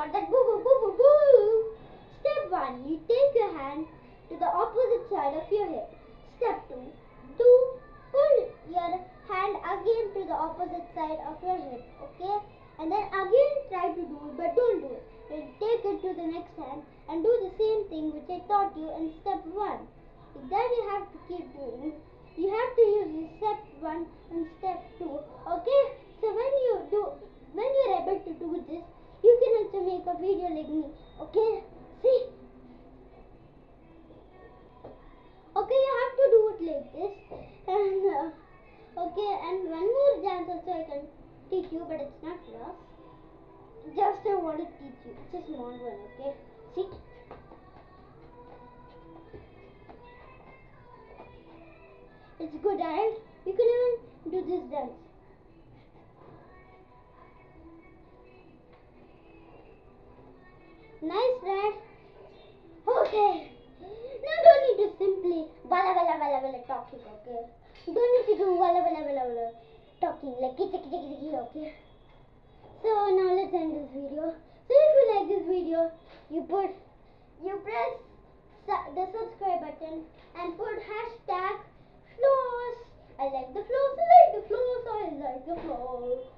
start that boo boo boo boo boo. Step 1. You take your hand to the opposite side of your hip. Step 2. Pull your hand again to the opposite side of your hip. Okay? And then again try to do it, but don't do it. And take it to the next hand and do the same thing which I taught you in step 1. Like that you have to keep doing. You have to use step 1 and step 2. Okay? So when you're able to do this, you can also make a video like me. Okay? See? Okay, you have to do it like this. And okay, and one more dance also I can teach you, but it's not yours. Just I want to teach you. It's a small one, okay? See? It's good, right? You can even do this dance. Nice, right? Okay. Now don't need to simply walla talking, okay? Don't need to do walla talking like kitty, okay? So now let's end this video. So if you like this video, you press the subscribe button and put hashtag floss. I like the floss, I like the floss, I like the floss.